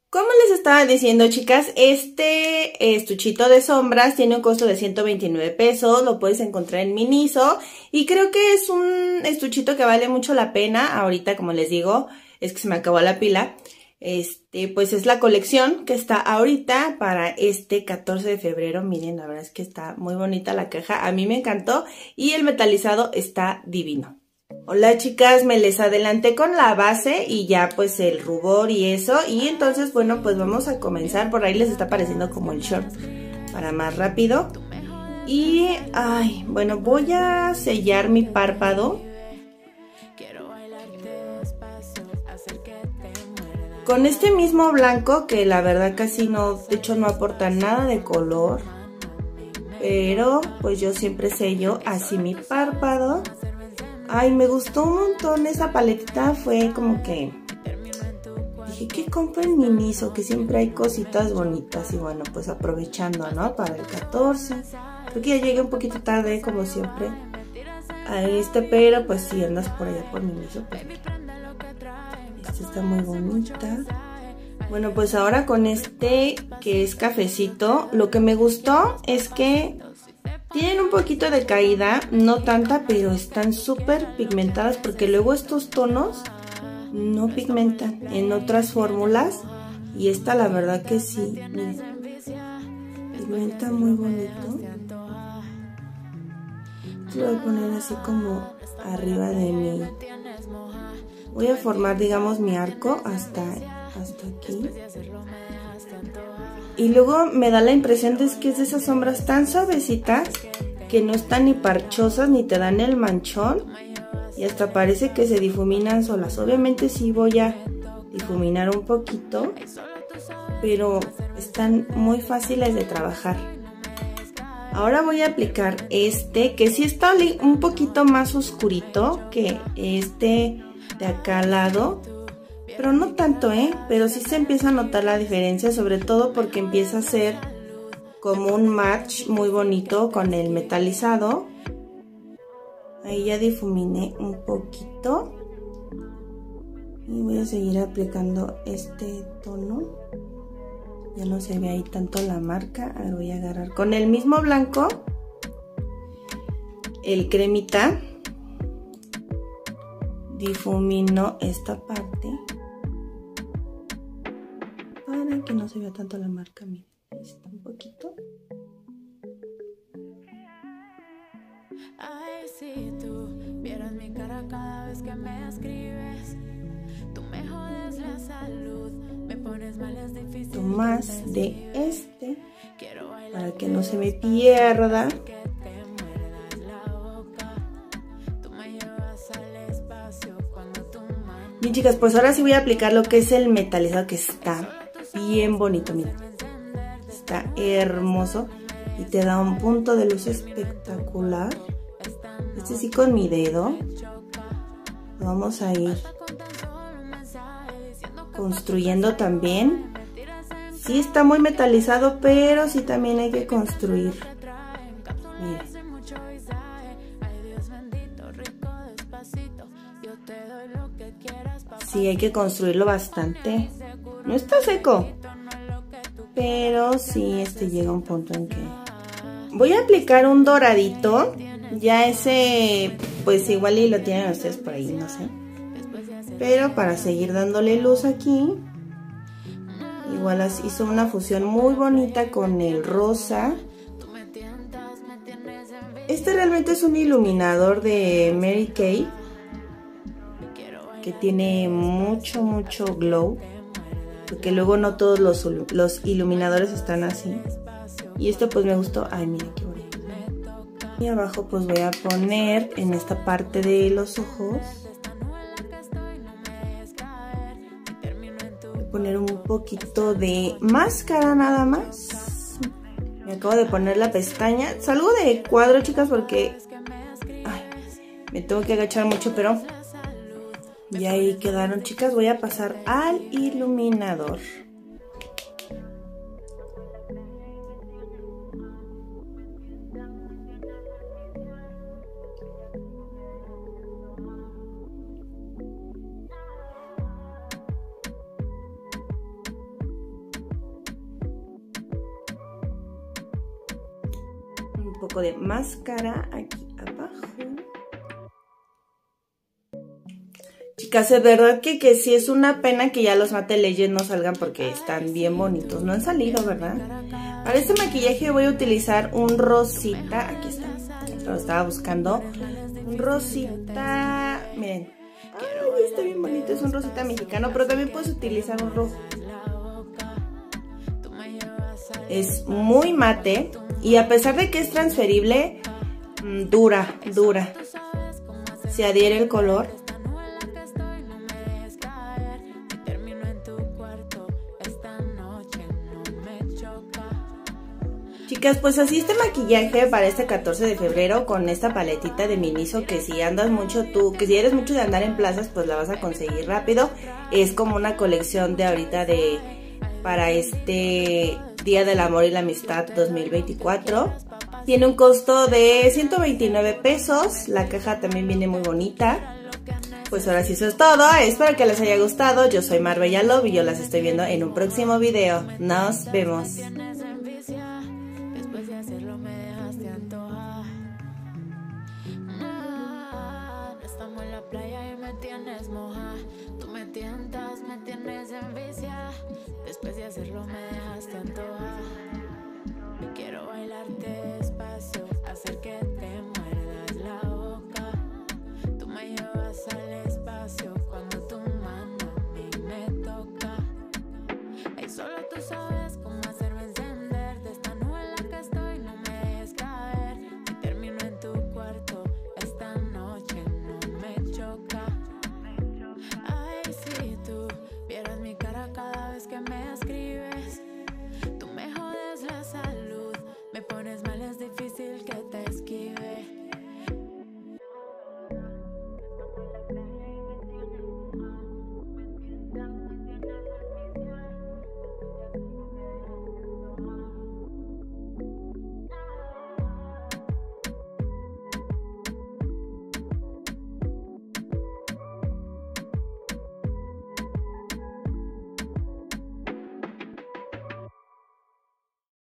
Como les estaba diciendo, chicas, este estuchito de sombras tiene un costo de 129 pesos, lo puedes encontrar en Miniso y creo que es un estuchito que vale mucho la pena. Ahorita, como les digo, es que se me acabó la pila. Pues es la colección que está ahorita para este 14 de febrero. Miren, la verdad es que está muy bonita la caja, a mí me encantó y el metalizado está divino. Hola chicas, me les adelanté con la base y ya pues el rubor y eso, y entonces bueno, pues vamos a comenzar. Por ahí les está apareciendo como el short para más rápido. Y ay, bueno, voy a sellar mi párpado con este mismo blanco, que la verdad casi no, de hecho no aporta nada de color, pero pues yo siempre sello así mi párpado. Ay, me gustó un montón esa paletita, fue como que dije que compro en Miniso, que siempre hay cositas bonitas. Y bueno, pues aprovechando, ¿no? Para el 14, creo que ya llegué un poquito tarde como siempre a pero pues si andas por allá por Miniso, pues esta está muy bonita. Bueno, pues ahora con este que es cafecito, lo que me gustó es que tienen un poquito de caída, no tanta, pero están súper pigmentadas, porque luego estos tonos no pigmentan en otras fórmulas y esta la verdad que sí, miren, pigmenta muy bonito. Lo voy a poner así como arriba de mí. Voy a formar, digamos, mi arco hasta aquí. Y luego me da la impresión de que es de esas sombras tan suavecitas que no están ni parchosas ni te dan el manchón. Y hasta parece que se difuminan solas. Obviamente sí voy a difuminar un poquito, pero están muy fáciles de trabajar. Ahora voy a aplicar este, que sí está un poquito más oscurito que este de acá al lado. Pero no tanto, pero sí se empieza a notar la diferencia, sobre todo porque empieza a ser como un match muy bonito con el metalizado. Ahí ya difuminé un poquito. Y voy a seguir aplicando este tono. Ya no se ve ahí tanto la marca. Ahora voy a agarrar con el mismo blanco el cremita. Difumino esta parte para que no se vea tanto la marca. Miren, ahí está un poquito. Ay, si tú vieras mi cara cada vez que me escribes, tú me jodes la salud, me pones mal, es difícil. Más de este para que no se me pierda. Bien chicas, pues ahora sí voy a aplicar lo que es el metalizado, que está bien bonito, miren. Está hermoso y te da un punto de luz espectacular. Este sí con mi dedo lo vamos a ir construyendo también. Sí está muy metalizado, pero sí también hay que construir. Miren. Sí, hay que construirlo bastante. No está seco, pero sí llega un punto en que voy a aplicar un doradito. Ya ese pues igual y lo tienen ustedes por ahí, no sé, pero para seguir dándole luz aquí, igual hizo una fusión muy bonita con el rosa. Este realmente es un iluminador de Mary Kay que tiene mucho glow, porque luego no todos los iluminadores están así. Y este pues me gustó. Ay, mira qué bonito. Y abajo pues voy a poner en esta parte de los ojos, voy a poner un poquito de máscara nada más. Me acabo de poner la pestaña. Salgo de cuadro, chicas, porque ay, me tengo que agachar mucho, pero ya ahí quedaron, chicas. Voy a pasar al iluminador. poco de máscara aquí abajo. Chicas, es verdad que sí es una pena que ya los Matte Legend no salgan porque están bien bonitos. No han salido, ¿verdad? Para este maquillaje voy a utilizar un rosita. Aquí está. Lo estaba buscando. Un rosita. Miren. Ay, está bien bonito. Es un rosita mexicano, pero también puedes utilizar un rojo. Es muy mate. Y a pesar de que es transferible, dura. Se adhiere el color. Chicas, pues así este maquillaje para este 14 de febrero con esta paletita de Miniso, que si andas mucho que si eres mucho de andar en plazas, pues la vas a conseguir rápido. Es como una colección de ahorita para este Día del Amor y la Amistad 2024. Tiene un costo de 129 pesos. La caja también viene muy bonita. Pues ahora sí, eso es todo. Espero que les haya gustado. Yo soy Marbella Love y yo las estoy viendo en un próximo video. Nos vemos. Hacerlo me dejaste antojar. Estamos en la playa y me tienes moja. Tú me tientas, me tienes envidia. Después de hacerlo me dejaste antojar. Quiero bailarte despacio, hacer que te muerdas la boca. Tú me llevas al espacio cuando tu mano a mí me toca. Y solo tú sabes cómo hacerme encender de esta nube en la que estoy. No me dejes caer y termino en tu cuarto. Esta noche no me choca. Ay, si tú vieras mi cara cada vez que me escribes.